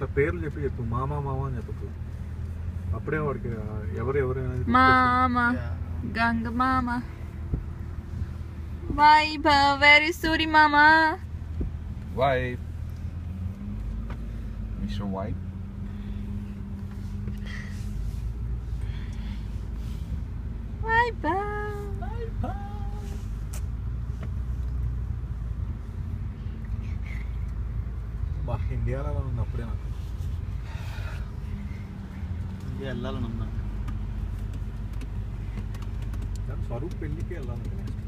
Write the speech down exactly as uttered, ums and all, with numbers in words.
ఇట్లా పేర్లు చెప్పి చెప్పు మామ మామ అని చెప్పకు అప్పుడే వాడికి ఎవరు ఎవరు మామ గంగ మామ వైభవ్ వెరీ సారీ మామ వైఫ్ మిస్టర్ వైఫ్ వైభవ్ బా ఇండియాలో ఉంది అప్పుడే నాకు ఇండియా వెళ్ళాలని ఉన్నా స్వరూప్ పెళ్ళికి వెళ్ళాలి నెక్స్ట్